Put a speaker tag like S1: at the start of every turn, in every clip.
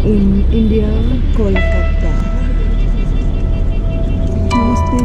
S1: in India, Kolkata. Namaste.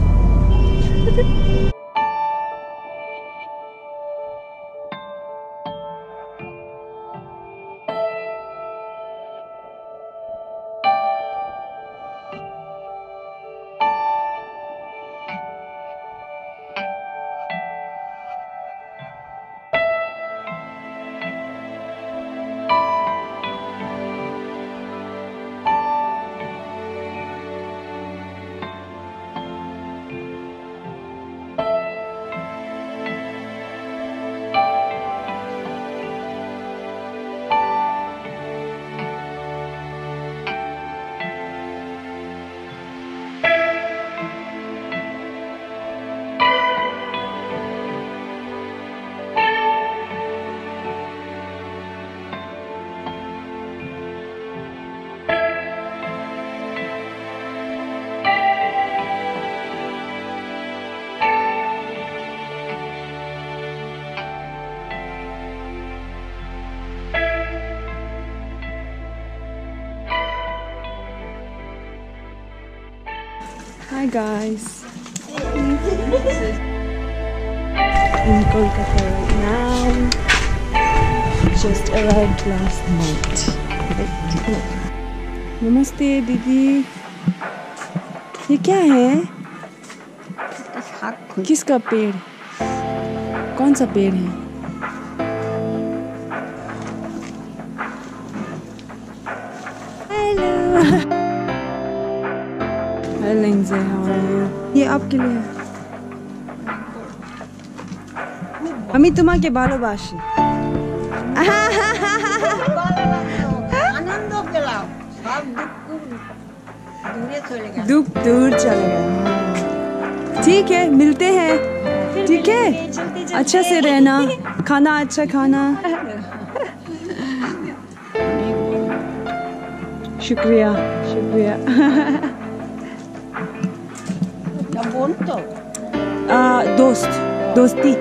S1: Hi guys, in Kolkata right now. Just arrived last night. Namaste दीदी, ये क्या है? किसका पेड़? कौन सा पेड़ है? Hello. Hi Lindsay, how are you? ये आपके लिए है। আমি তোমাকে ভালোবাসি।
S2: आनंद पेलाम सब
S1: दुख दूर चले गया। ठीक है, मिलते हैं। ठीक है, अच्छा से रहना, खाना अच्छा खाना। शुक्रिया शुक्रिया। दोस्त दोस्ती।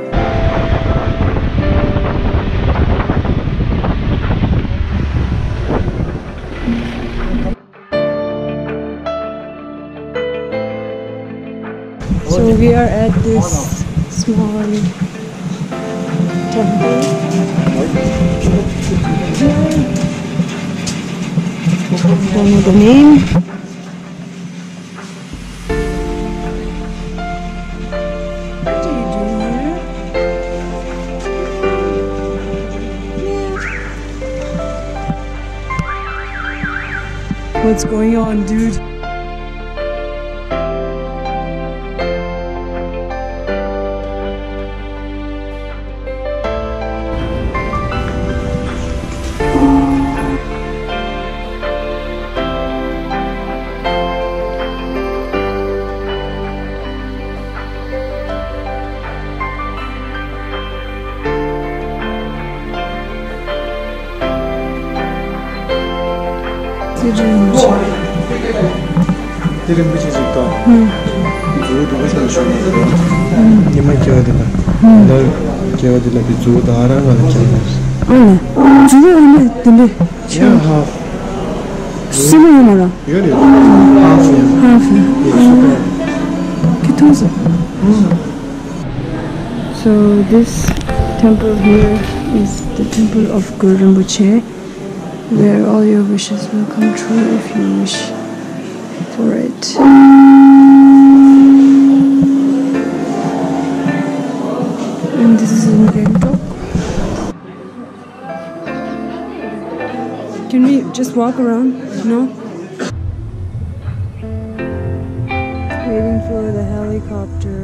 S1: So we are at this small temple. Don't know the name. What do you do here? What's going on, dude?
S3: Dilin bir çocukta. Zuğu da çalışıyor. Yemek yağdılar. Onlar yağdılar bir zuğu da arar var kendimiz.
S1: Aynen. Zuğu öyle dili.
S3: Ya half.
S1: Sıvı numara.
S3: Görüyor musun? Half ya.
S1: Half ya. Kötü olsun. So this temple here is the temple of Guru Rinpoche, where all your wishes will come true if you wish for it. And this is in Bangkok. Can we just walk around? No? Waiting for the helicopter.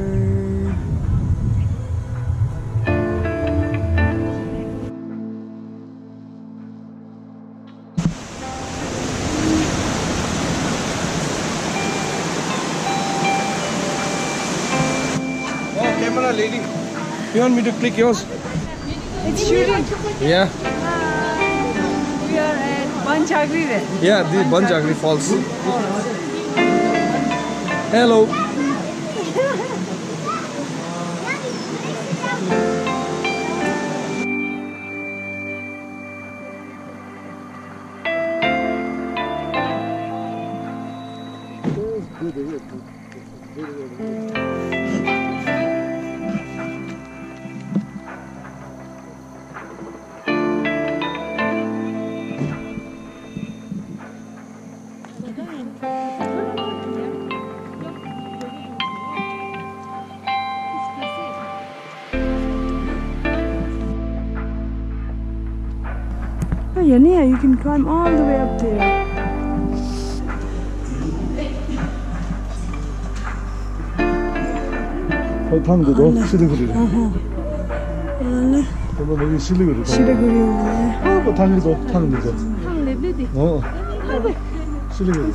S3: Camera lady, you want me to click yours?
S1: It's shooting.
S3: Yeah.
S1: We are at Banchagri there.
S3: Yeah, the Banjagri Falls. Hello.
S1: Oh, yeah, you can climb all the way up there.
S3: 타는데도 시리구리래.
S1: 안에
S3: 그러면 여기 시리구리.
S1: 시리구리 오네.
S3: 뭐 달리도 타는 데죠. 시리구리.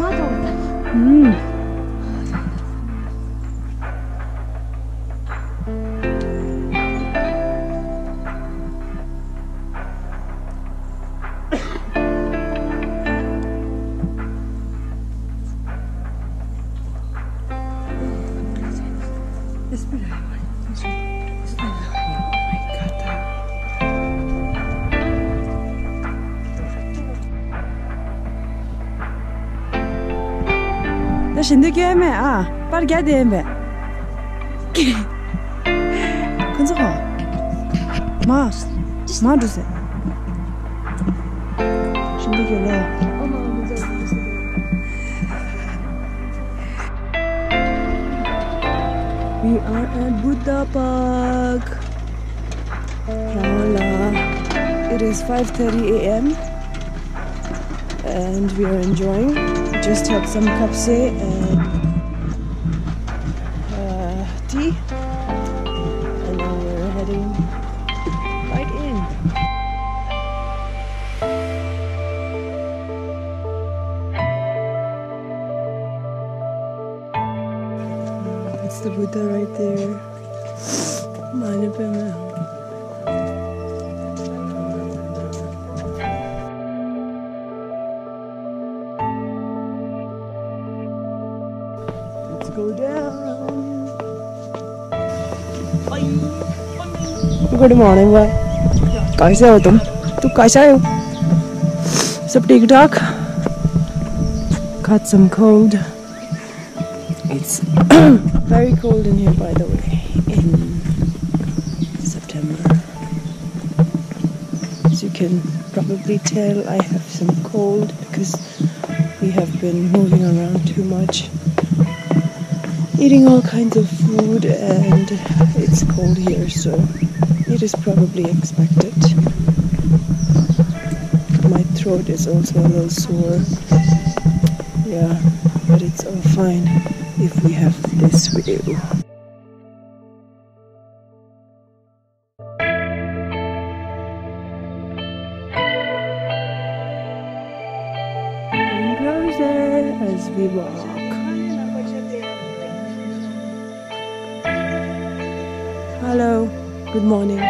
S1: Şimdi gelme ha. Var gel diyeme. Kanka. Ma düze. Şimdi gel ha. We are at Buddha Park. Voila. It is 5:30 a.m. and we are enjoying. We just had some kapse and tea, and now we're heading right in. It's the Buddha right there. Let's go down. Good morning, boy. कैसे हो तुम? तू कैसा हो? सब ठीक ठाक? Caught some cold. It's very cold in here, by the way, in September. As you can probably tell, I have some cold because we have been moving around too much, eating all kinds of food, and it's cold here, so it is probably expected. My throat is also a little sore. Yeah, but it's all fine if we have this view. And closer as we walk. Hello, good morning.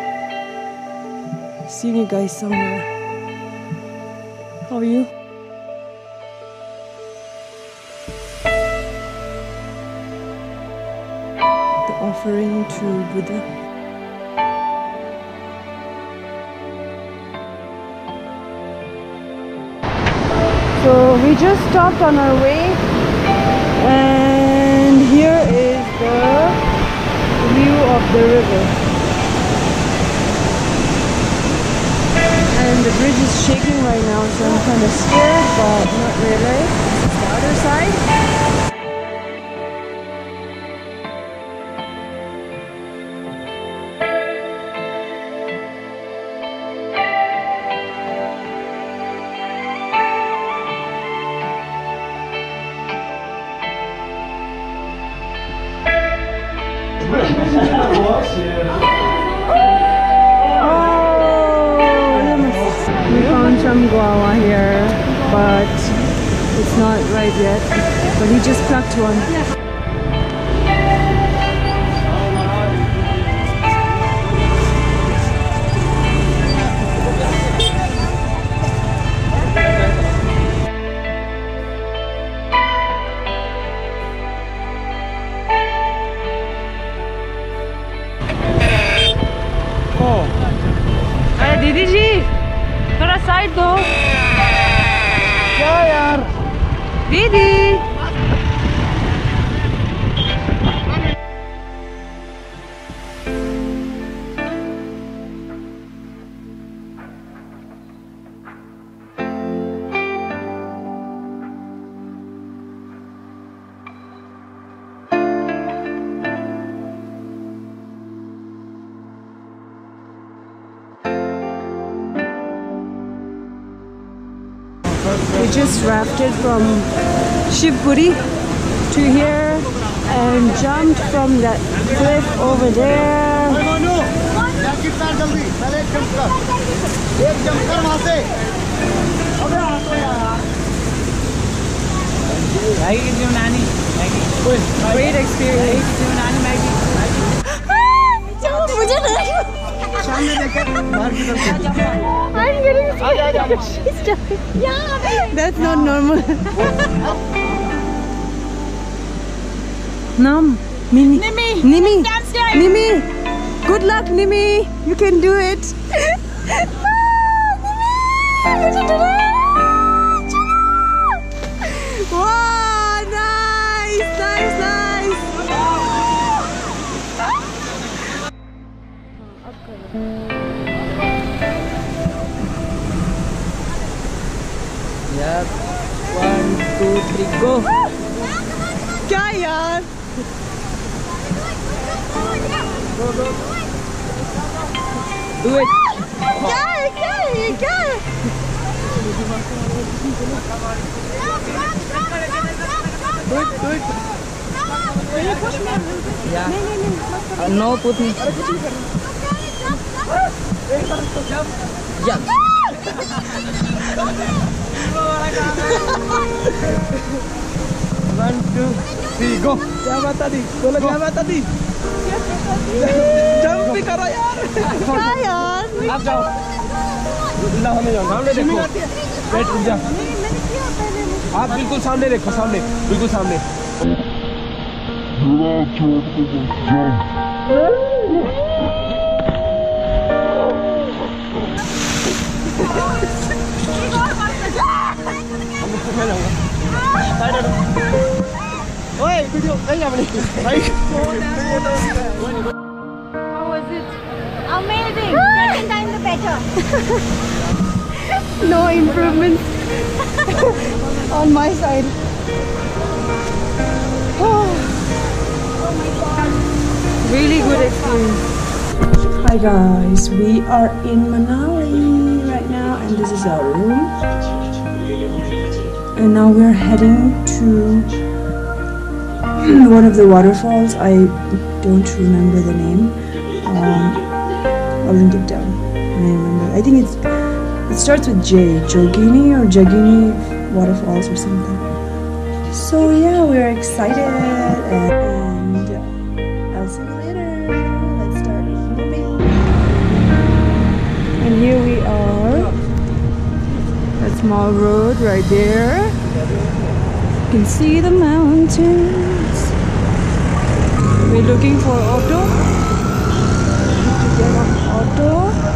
S1: Seeing you guys somewhere. How are you? The offering to Buddha. So we just stopped on our way, and here is the view of the river. And the bridge is shaking right now, so I'm kind of scared, but not really. This is the other side. We found some guava here, but it's not ripe yet. But we just plucked one. अरे दीदी जी थोड़ा side दो। क्या यार दीदी? We just rafted from Shivpuri to here and jumped from that cliff over there. Great experience. I'm getting scared. That's not normal. Nam, Mimi, Nimi, Nimi. Good luck, Nimi. You can do it. Wow, nice, nice, nice.
S2: Yep. 1, 2, 3, go.
S1: क्या यार?
S2: Go, go. Do it.
S1: क्या है? क्या है?
S2: Do it, do it. Yeah. No, put me. Jump. 1, 2, 3, go.
S3: क्या बात थी? बोलो क्या बात थी? जंप भी करो यार।
S1: क्या यार?
S2: आप जाओ।
S3: ला हमें जाओ।
S2: सामने देखो।
S3: बैठ रुक जा।
S2: आप बिल्कुल सामने देखो, सामने, बिल्कुल सामने।
S3: ओए वीडियो नहीं अपनी भाई
S4: How was it? Amazing! Second time the better.
S1: No improvements on my side. Oh. Really good experience. Hi guys, we are in Manali right now and this is our room. And now we're heading to one of the waterfalls. I don't remember the name. I'll link it down when I remember. I think it starts with J, Jogini or Jagini waterfalls or something. So yeah, we're excited and I'll see you later. Let's start moving. And here we are. That small road right there. You can see the mountains. We're looking for auto. To get an auto.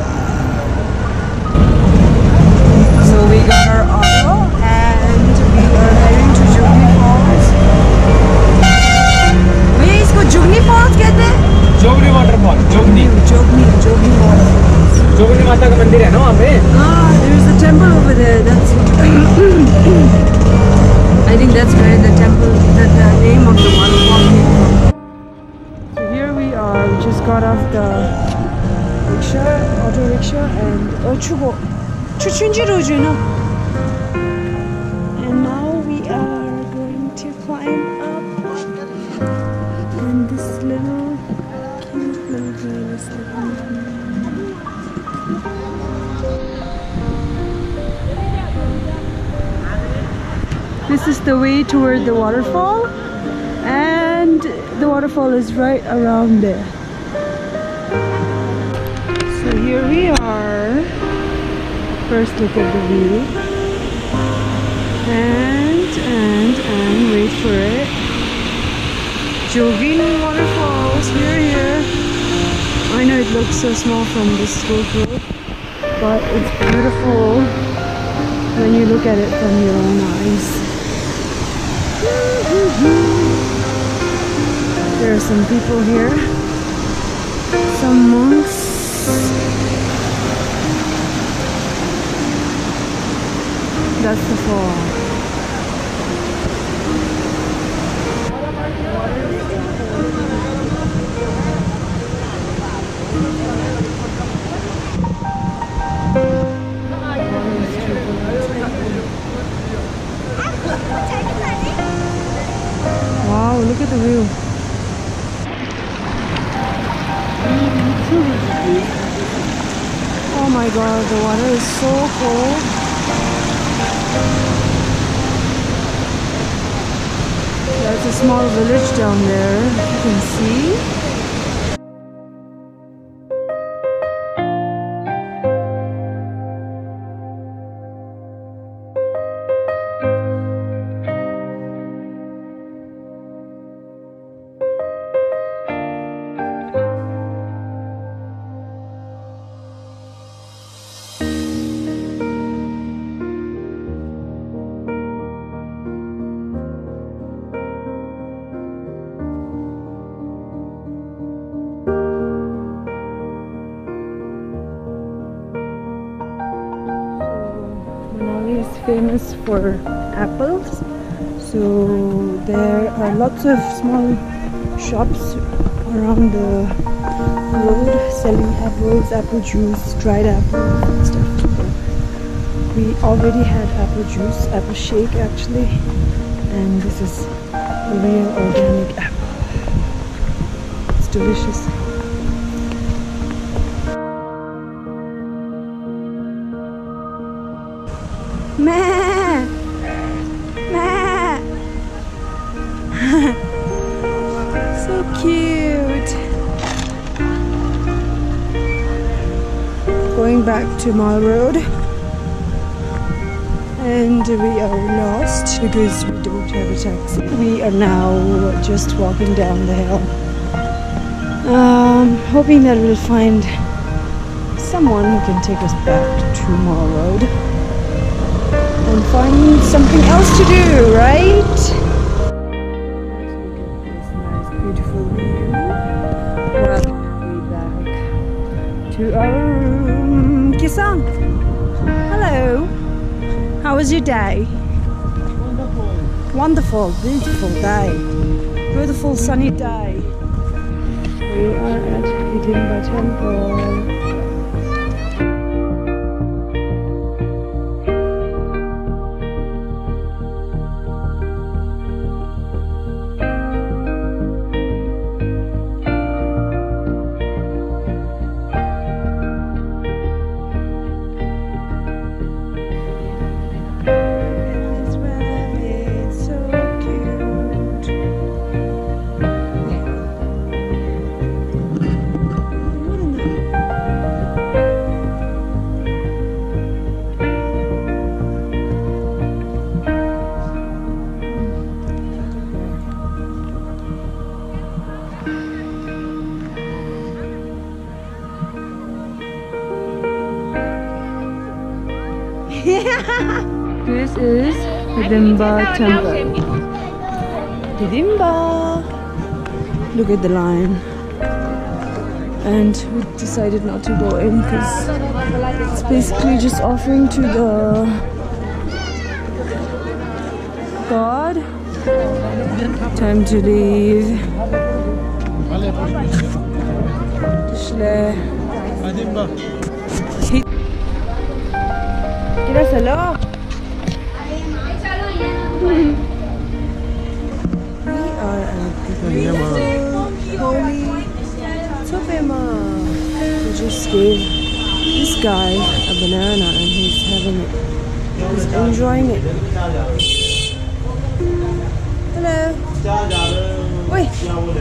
S1: So we got our auto and we are heading to Jogni Falls. भैया इसको Jogni Falls कहते हैं?
S2: जोगनी waterfall, जोगनी
S1: Waterfalls.
S2: जोगनी माता का मंदिर है ना वहाँ पे?
S1: There's a temple over there. That's I think that's where the temple, the name of the waterfall came from. So here we are. We just got off the auto rickshaw, and and now we are going to climb up. And this little cute little girl is looking at me. This is the way toward the waterfall, and the waterfall is right around there. So here we are. First look at the view. And wait for it. Jogini waterfalls, we're here. I know it looks so small from this GoPro, but it's beautiful when you look at it from your own eyes. There are some people here, some monks. That's the fall. Wow, the water is so cold. There's a small village down there, you can see. Manali is famous for apples, so there are lots of small shops around the road selling apples, apple juice, dried apples and stuff. So we already had apple juice, apple shake actually, and this is a real organic apple. It's delicious. Meh! Meh! So cute! Going back to Mall Road, and we are lost because we don't have a taxi. We are now just walking down the hill, hoping that we'll find someone who can take us back to Mall Road and find something else to do, right? Let's look at this nice, beautiful view. We're back to our room. Kisang, hello. How was your day? Wonderful. Wonderful, beautiful day. Beautiful sunny day. We are at Hidimba Temple. This is Hidimba Temple. Hidimba! Look at the line. And we decided not to go in because it's basically just offering to the God. Time to leave. Kira salo. We are at the holy Topema. We just gave this guy a banana and he's having it. He's enjoying it. Hello. Wait.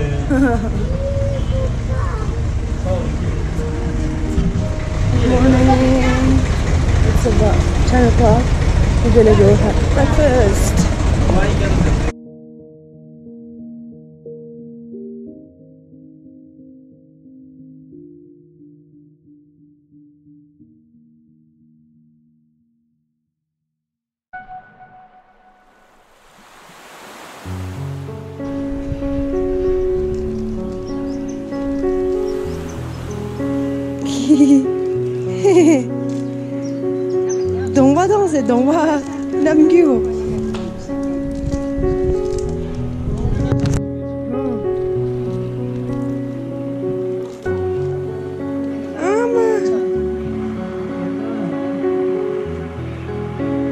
S1: Morning. It's about 10 o'clock. We're gonna go have breakfast. 동화 동세 동화 남기고 아마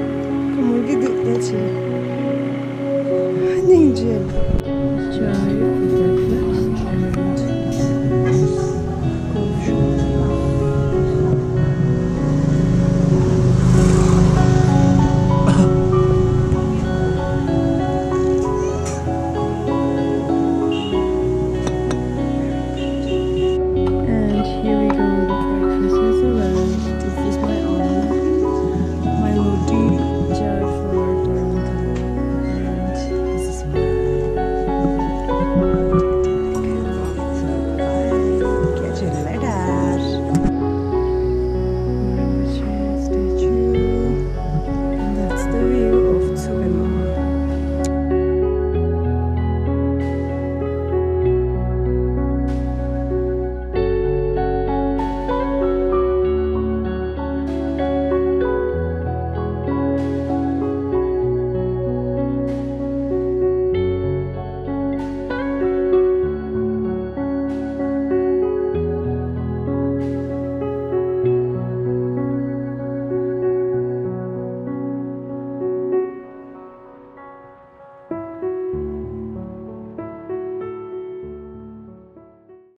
S1: como que do esse Ninja.